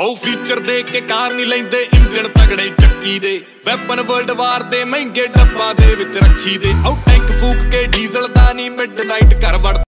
ਉਹ ਫੀਚਰ ਦੇ ਕੇ ਕਾਰ ਨਹੀਂ ਲੈਂਦੇ ਇੰਜਣ ਤਗੜੇ ਚੱਕੀ ਦੇ ਵੈਪਨ ਵਰਲਡ ਵਾਰ ਦੇ ਮਹਿੰਗੇ ਡੱਬਾਂ ਦੇ ਵਿੱਚ ਰੱਖੀ ਦੇ ਉਹ ਟੈਂਕ ਫੂਕ ਕੇ ਡੀਜ਼ਲ ਦਾ ਨਹੀਂ ਮਿਡਨਾਈਟ ਘਰ ਵੜ